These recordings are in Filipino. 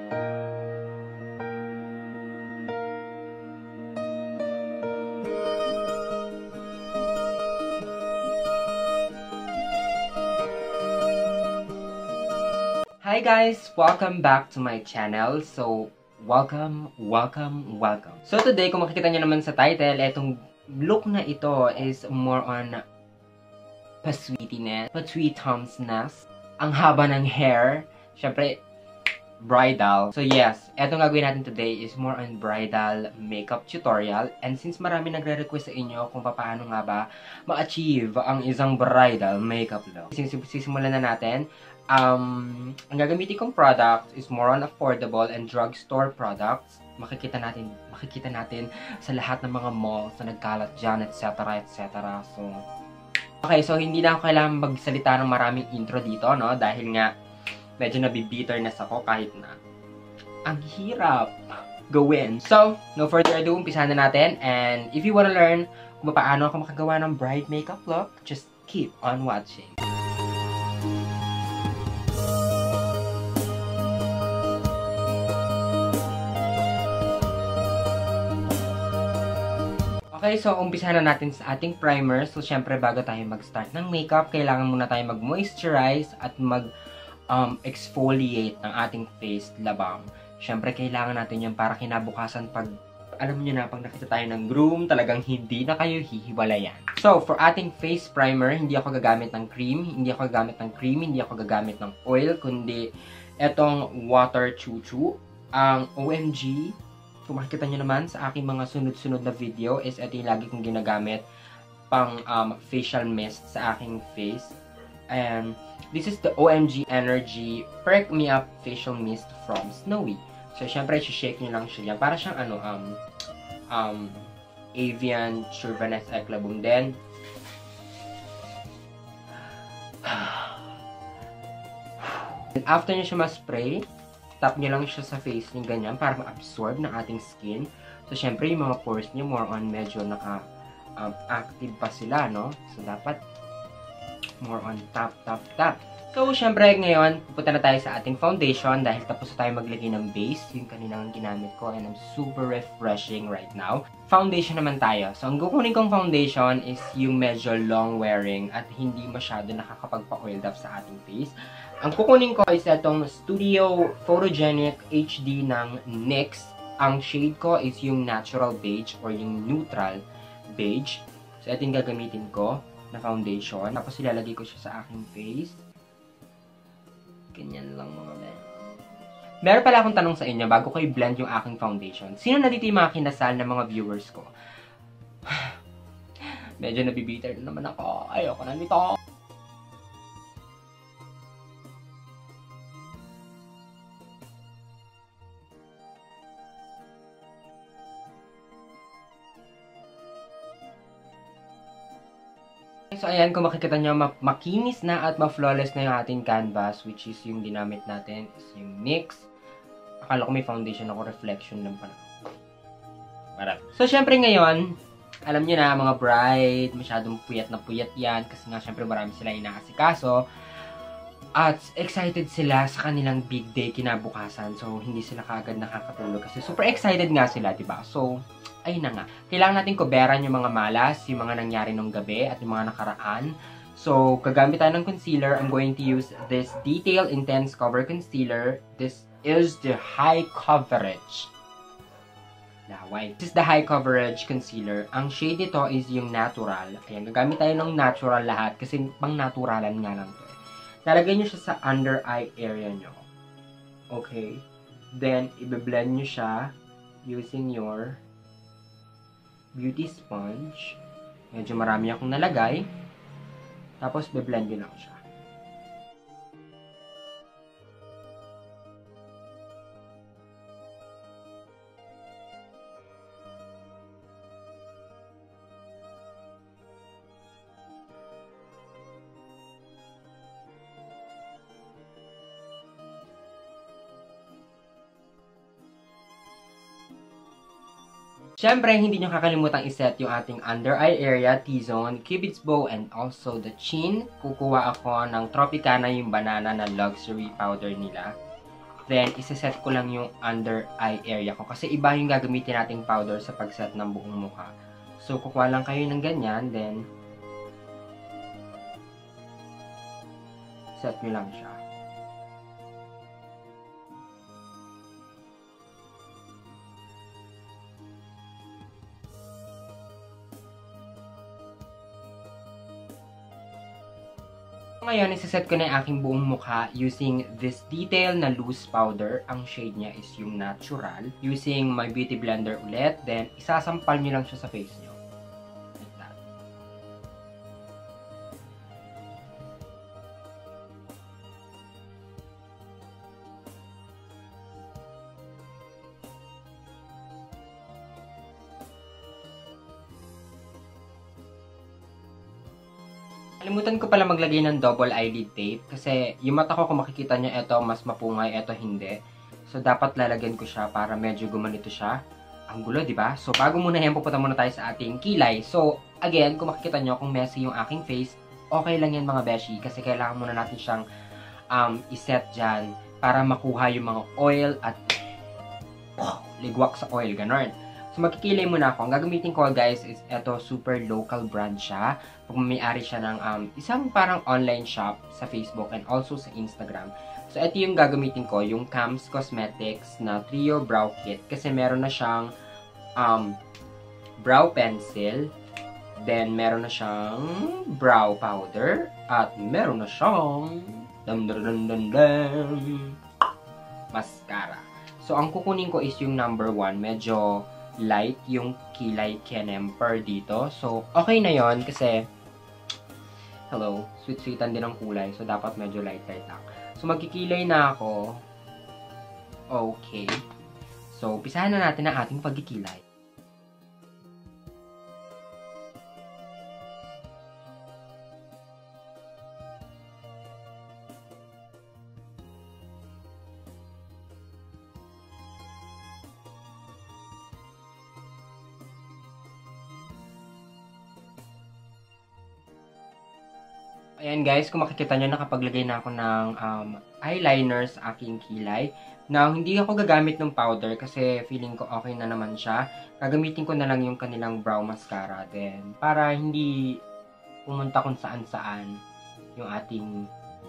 Hi guys! Welcome back to my channel. So, welcome. So today, kung makikita nyo naman sa title, etong look na ito is more on pa-sweetiness, pa-sweetums-ness. Ang haba ng hair. Syempre, bridal. So yes, etong gagawin natin today is more on bridal makeup tutorial. And since marami nagre-request sa inyo kung paano nga ba ma-achieve ang isang bridal makeup look, sisimulan na natin. Ang gagamitin kong product is more on affordable and drugstore products. Makikita natin sa lahat ng mga malls na nagkalat dyan, etc. So, okay, so hindi na ako kailangan magsalita ng maraming intro dito, no? Dahil nga, medyo nabibitterness ako kahit na ang hirap gawin. So, no further ado, umpisahan na natin. And if you wanna learn kung paano ako makagawa ng bride makeup look, just keep on watching. Okay, so umpisahan na natin sa ating primer. So, syempre, bago tayo mag-start ng makeup, kailangan muna tayo mag-moisturize at mag-exfoliate ng ating face labang. Syempre, kailangan natin yan para kinabukasan pag, alam nyo na, pag nakita tayo ng groom, talagang hindi na kayo hihiwalayan. So, for ating face primer, hindi ako gagamit ng cream, hindi ako gagamit ng oil, kundi etong water chuchu. Ang OMG, kung makikita nyo naman sa aking mga sunod-sunod na video is ito yung lagi kong ginagamit pang facial mist sa aking face. And this is the OMG Energy Perk Me Up Facial Mist from Snowy. So, syempre, shake nyo lang siya. Para siyang Avian Churvanes Eclabum din. After nyo siya ma-spray, tap nyo lang siya sa face nyo ganyan para ma-absorb ng ating skin. So, syempre, yung mga pores nyo more on medyo naka-active pa sila, no? So, dapat more on tap. So, syempre, ngayon, pupunta na tayo sa ating foundation dahil tapos na tayo maglagay ng base. Yung kaninang ginamit ko and I'm super refreshing right now. Foundation naman tayo. So, ang kukunin kong foundation is yung medyo long wearing at hindi masyado nakakapagpa-oiled up sa ating face. Ang kukunin ko is itong Studio Photogenic HD ng NYX. Ang shade ko is yung natural beige or yung neutral beige. So, ito yung gagamitin ko na foundation. Tapos, ilalagay ko siya sa aking face. Ganyan lang mga men. Meron pala akong tanong sa inyo bago ko i-blend yung aking foundation. Sino na dito yung mga kinasal ng mga viewers ko? Medyo nabibitter na naman ako. Ayoko na nito. So, ayan, kung makikita nyo, makinis na at ma-flawless na yung ating canvas, which is yung ginamit natin, is yung NYX. Akala ko may foundation ako, reflection lang pala. Marami. So, syempre ngayon, alam nyo na, mga bride, masyadong puyat na puyat yan, kasi nga, syempre, marami sila inaasikaso. At excited sila sa kanilang big day kinabukasan. So, hindi sila kaagad nakakatulog kasi super excited nga sila, diba? So, ayun na nga. Kailangan natin coveran yung mga malas, yung mga nangyari nung gabi, at yung mga nakaraan. So, gagamit tayo ng concealer. I'm going to use this Detail Intense Cover Concealer. This is the high coverage. This is the high coverage concealer. Ang shade nito is yung natural. Ayan, gagamit tayo ng natural lahat kasi pang naturalan nga lang to. Lalagay nyo siya sa under eye area nyo. Okay? Then, i-blend nyo siya using your beauty sponge. Medyo marami akong nalagay. Tapos, be-blend nyo lang siya. Siyempre, hindi nyo kakalimutang iset yung ating under eye area, T-zone, Cupid's bow, and also the chin. Kukuha ako ng Tropicana, yung banana na luxury powder nila. Then, isa-set ko lang yung under eye area ko. Kasi iba yung gagamitin nating powder sa pag-set ng buong mukha. So, kukuha lang kayo ng ganyan. Then, set nyo lang siya. Ngayon, isa-set ko na yung aking buong mukha using this detail na loose powder. Ang shade niya is yung natural. Using my beauty blender ulit. Then, isasampal nyo lang siya sa face nyo. Like that. Kalimutan ko pala maglagay ng double eyelid tape kasi yung mata ko kung makikita nyo, eto mas mapungay, eto hindi. So, dapat lalagyan ko siya para medyo gumanito siya. Ang gulo, di ba? So, bago muna yan, pupunta muna tayo sa ating kilay. So, again, kung makikita nyo kung messy yung aking face, okay lang yan mga beshi kasi kailangan muna natin siyang iset dyan para makuha yung mga oil at ligwak sa oil, ganon. So, magkikilay muna ako. Ang gagamitin ko, guys, is eto, super local brand siya. Pagmamayari siya ng isang parang online shop sa Facebook and also sa Instagram. So, ito yung gagamitin ko, yung Kams Cosmetics na Trio Brow Kit. Kasi meron na siyang brow pencil, then meron na siyang brow powder, at meron na siyang mascara. So, ang kukunin ko is yung number 1. Medyo light yung kilay Kenemper dito. So, okay na yon kasi hello, sweet-sweetan din ang kulay. So, dapat medyo light-light lang. So, magkikilay na ako. Okay. So, pisahan na natin ang ating pagkikilay. Ayan guys, kung makikita nyo, nakapaglagay na ako ng eyeliner sa aking kilay. Now, hindi ako gagamit ng powder kasi feeling ko okay na naman siya. Gagamitin ko na lang yung kanilang brow mascara din. Para hindi pumunta kung saan-saan yung ating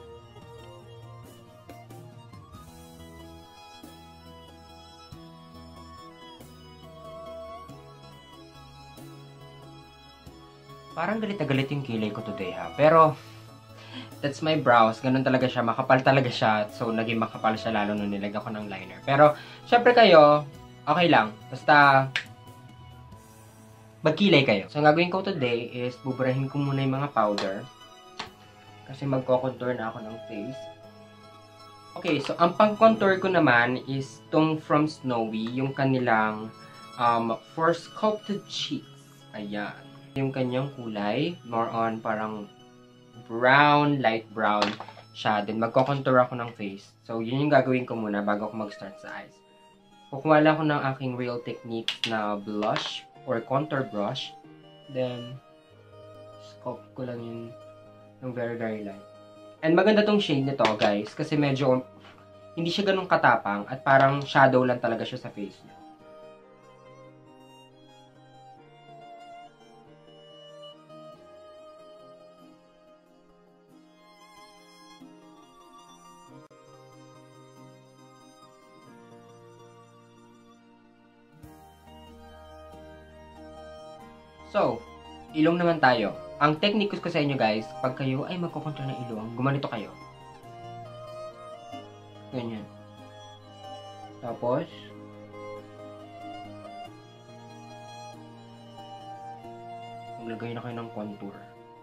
parang galit na galit yung kilay ko today ha. Pero, that's my brows. Ganun talaga siya. Makapal talaga siya. So, naging makapal siya lalo nung nilagyan ko ng liner. Pero, syempre kayo, okay lang. Basta, magkilay kayo. So, ang gagawin ko today is buburahin ko muna yung mga powder. Kasi magko-contour na ako ng face. Okay, so, ang pang-contour ko naman is tong From Snowy, yung kanilang For Sculpted Cheeks. Ayan. Yung kanyang kulay, more on parang brown, light brown siya. Then, magko-contour ako ng face. So, yun yung gagawin ko muna bago ako mag-start sa eyes. Kukuha lang ako ng aking Real Techniques na blush or contour brush. Then, sculpt ko lang yun ng very, very light. And maganda tong shade nito, guys. Kasi medyo, hindi siya ganun katapang at parang shadow lang talaga siya sa face niya. So, ilong naman tayo. Ang technique ko sa inyo guys, pag kayo ay magkukontrol ng ilong, gumanito kayo. Ganyan. Tapos, maglagay na kayo ng contour.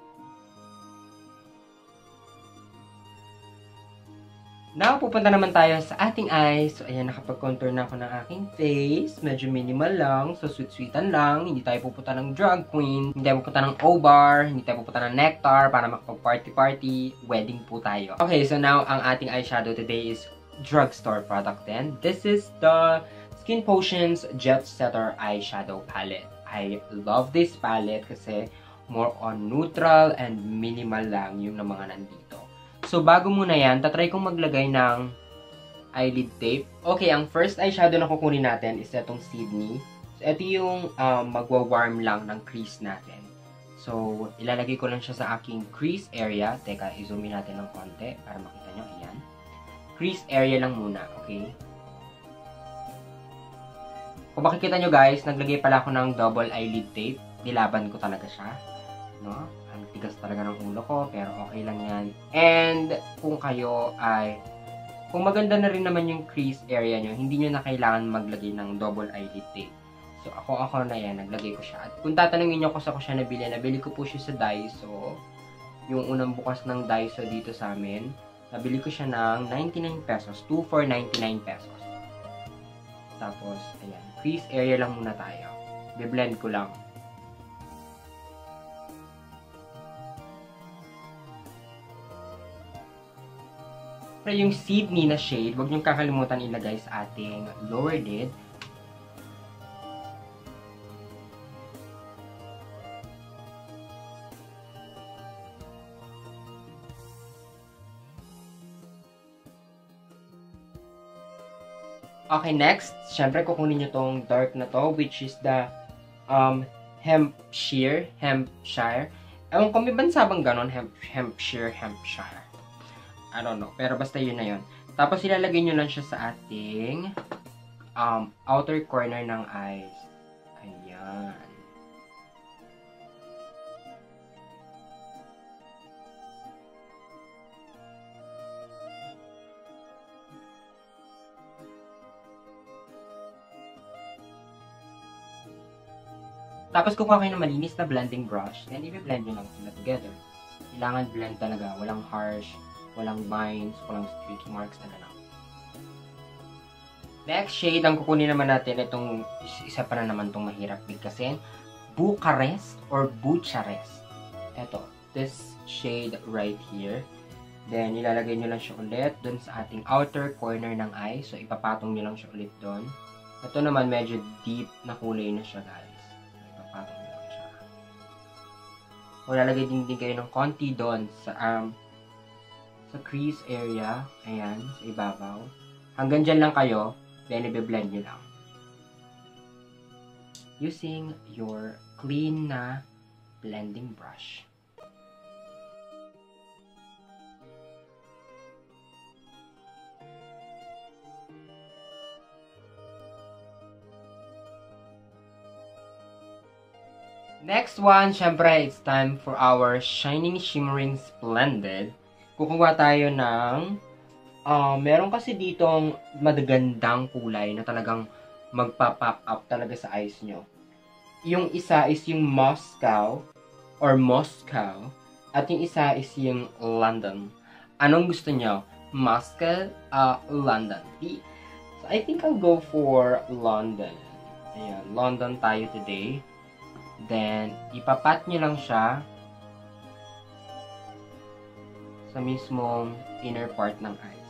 Now, pupunta naman tayo sa ating eyes. So, ayan, nakapag-contour na ako ng aking face. Medyo minimal lang. So, sweet-sweetan lang. Hindi tayo pupunta ng drag queen. Hindi tayo pupunta ng O-bar. Hindi tayo pupunta ng nectar para makapag-party-party. Wedding po tayo. Okay, so now, ang ating eyeshadow today is drugstore product din. This is the Skin Potions Jet Setter Eyeshadow Palette. I love this palette kasi more on neutral and minimal lang yung mga nandito. So, bago muna yan, tatry kong maglagay ng eyelid tape. Okay, ang first eyeshadow na kukunin natin is itong Sydney. So, ito yung magwa-warm lang ng crease natin. So, ilalagay ko lang siya sa aking crease area. Teka, i-zoom in natin ng konti para makita nyo. Ayan. Crease area lang muna, okay? Kung makikita nyo guys, naglagay pala ako ng double eyelid tape. Nilaban ko talaga siya. No? Ang tigas talaga ng ulo ko, pero okay lang yan. And, kung kayo ay, kung maganda na rin naman yung crease area nyo, hindi nyo na kailangan maglagay ng double eyelid tape. So, ako na yan, naglagay ko siya. At kung tatanungin nyo kung saan ko siya nabili ko po siya sa Daiso. Yung unang bukas ng Daiso dito sa amin. Nabili ko siya ng 99 pesos. 2 for 99 pesos. Tapos, ayan. Crease area lang muna tayo. Be-blend ko lang. Pero yung Sydney na shade, huwag niyong kakalimutan ilagay sa ating lower lid. Okay, next, syempre kukunin nyo tong dark na to, which is the Hampshire. Ewan ko, may bansa bang ganon? Hampshire. I don't know, pero basta yun na yun. Tapos ilalagay nyo lang siya sa ating outer corner ng eyes. Ayan. Tapos kukuha kayo ng malinis na blending brush, then i-blend nyo lang sila together. Kailangan blend talaga, walang harsh, walang lines, walang streaky marks na gano'n. Next shade, ang kukunin naman natin, itong isa pa na naman itong mahirap bigkasin, Bucharest or Bucharest. Ito, this shade right here. Then, ilalagay nyo lang siya ulit dun sa ating outer corner ng eye. So, ipapatong nyo lang siya ulit dun. Ito naman, medyo deep na kulay na siya, guys. Ipapatong nyo lang siya. O, lalagay din kayo ng konti dun sa crease area. Ayan, sa ibabaw. Hanggang dyan lang kayo. Then, i-blend nyo lang. Using your clean na blending brush. Next one, syempre, it's time for our Shining Shimmering Splendid. Kukuha tayo ng, meron kasi ditong magagandang kulay na talagang magpa-pop up talaga sa eyes nyo. Yung isa is yung Moscow, at yung isa is yung London. Anong gusto nyo? Moscow, London. So, I think I'll go for London. Ayan, London tayo today. Then, ipapat nyo lang siya sa mismong inner part ng eyes.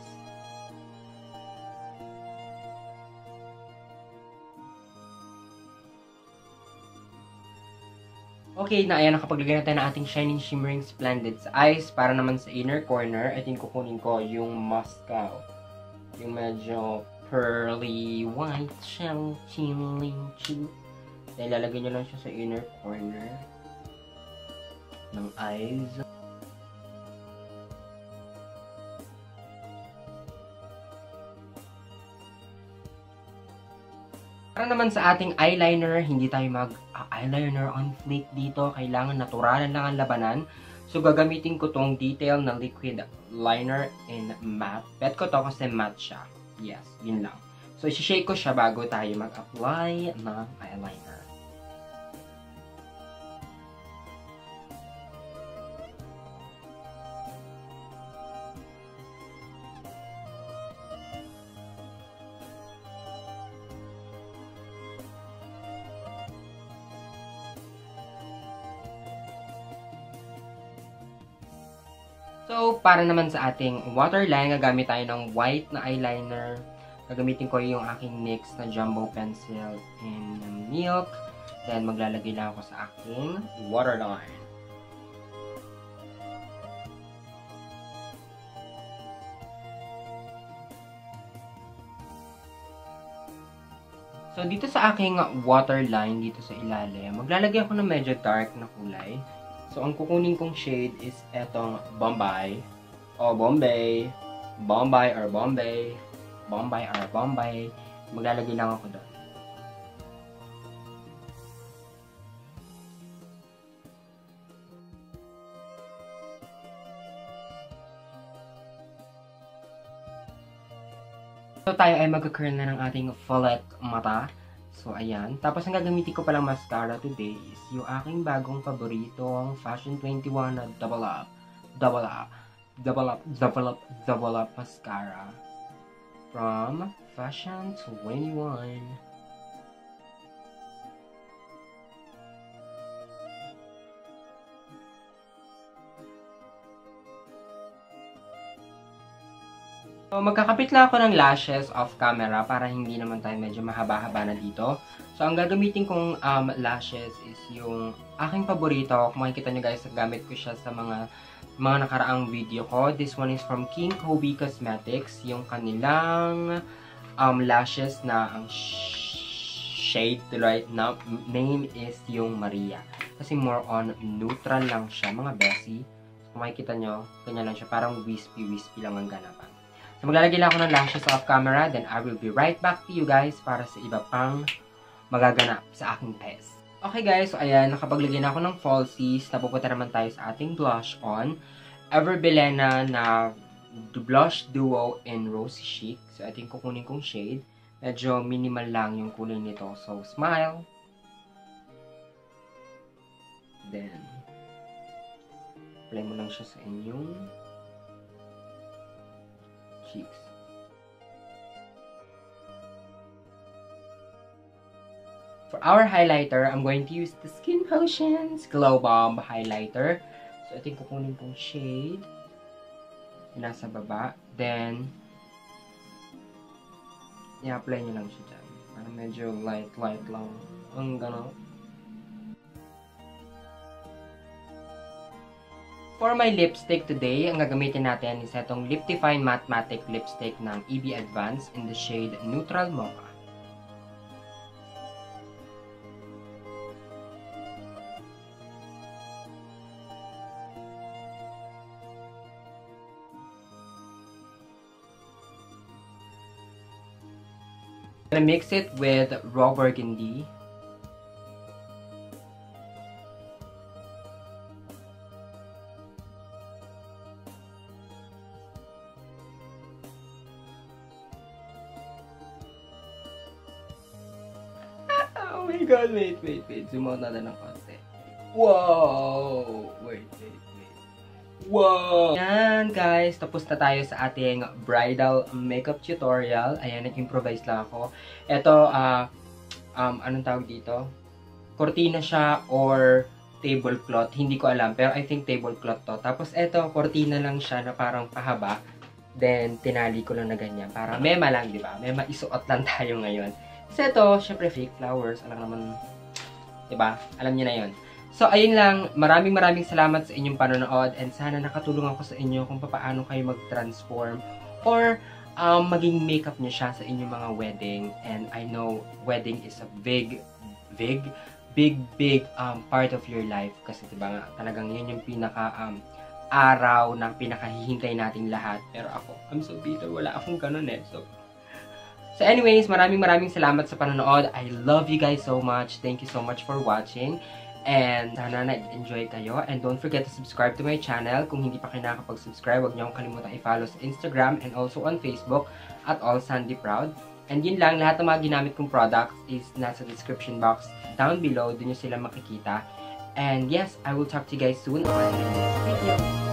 Okay, na ayan, nakapaglagay na tayo ng ating Shining Shimmering Splendid sa eyes. Para naman sa inner corner, I think kukunin ko yung Moscow. Yung medyo pearly white shell chilling chew. Then, lalagay nyo lang siya sa inner corner ng eyes. Para naman sa ating eyeliner, hindi tayo mag-eyeliner on fleek dito. Kailangan naturalan lang ang labanan. So, gagamitin ko tong detail na liquid liner in matte. Bet ko to kasi matte siya. Yes, yun lang. So, isi-shake ko siya bago tayo mag-apply ng eyeliner. So, para naman sa ating waterline, gagamit tayo ng white na eyeliner. Gagamitin ko yung aking NYX na jumbo pencil in milk. Then, maglalagay lang ako sa aking waterline. So, dito sa aking waterline, dito sa ilalim, maglalagay ako ng medyo dark na kulay. So, ang kukunin kong shade is etong Bombay. O, Bombay. Bombay or Bombay. Bombay or Bombay. Maglalagay lang ako doon. So, tayo ay mag-curl na ng ating falette mata. So, ayan. Tapos, ang gagamitin ko palang mascara today is yung aking bagong paboritong Fashion 21 na Double Up mascara from Fashion 21. So, magkakapit lang ako ng lashes off camera para hindi naman tayo medyo mahaba-haba na dito. So, ang gagamitin kong lashes is yung aking paborito. Kung makikita nyo guys, gamit ko siya sa mga nakaraang video ko. This one is from King Kobe Cosmetics. Yung kanilang lashes na ang shade right now, name is yung Maria. Kasi more on neutral lang siya, mga bessie. So, kung makikita nyo, ganyan lang siya. Parang wispy lang ang ganapan. So, maglalagay lang ako ng lashes off camera, then I will be right back to you guys para sa iba pang magaganap sa aking test. Okay guys, so ayan, nakapaglagay na ako ng falsies. Napupunta naman tayo sa ating blush on. Everbelena na blush duo in Rosy Chic. So, ito yung kukunin kong shade. Medyo minimal lang yung kulay nito. So, smile. Then, apply mo lang siya sa inyong cheeks. For our highlighter, I'm going to use the Skin Potions Glow Bomb Highlighter. So, ito yung kukunin kong shade. Nasa baba. Then, i-apply nyo lang siya dyan. Parang medyo light lang. Ang gano'n. For my lipstick today, ang gagamitin natin is itong Liptify Matte Matic Lipstick ng EB Advance in the shade Neutral Mocha. I'm gonna mix it with Raw Burgundy. Oh my god, wait. Zoom out natin ng konti. Wow! Wait. Wow! Yan guys, tapos na tayo sa ating bridal makeup tutorial. Ayan, nag-improvise lang ako. Ito, anong tawag dito? Cortina siya or tablecloth. Hindi ko alam, pero I think tablecloth to. Tapos ito, cortina lang siya na parang pahaba. Then, tinali ko lang na ganyan. Para mema lang, di ba? Mema, isuot lang tayo ngayon. So, ito, syempre fake flowers. Alam naman, diba? Alam niyo na yun. So, ayun lang. Maraming salamat sa inyong panonood. And sana nakatulong ako sa inyo kung paano kayo mag-transform or maging makeup niyo siya sa inyong mga wedding. And I know wedding is a big part of your life. Kasi diba nga, talagang yun yung araw na pinakahihintay nating lahat. Pero ako, I'm so bitter. Wala akong ganun eh. So anyways, maraming salamat sa panonood. I love you guys so much. Thank you so much for watching. And sana nag-enjoy kayo. And don't forget to subscribe to my channel. Kung hindi pa kayo nakakapag-subscribe, huwag niyo akong kalimutan i-follow sa Instagram and also on Facebook at All Sandy Proud. And yun lang, lahat ng mga ginamit kong products is nasa description box down below. Doon nyo sila makikita. And yes, I will talk to you guys soon on my next video.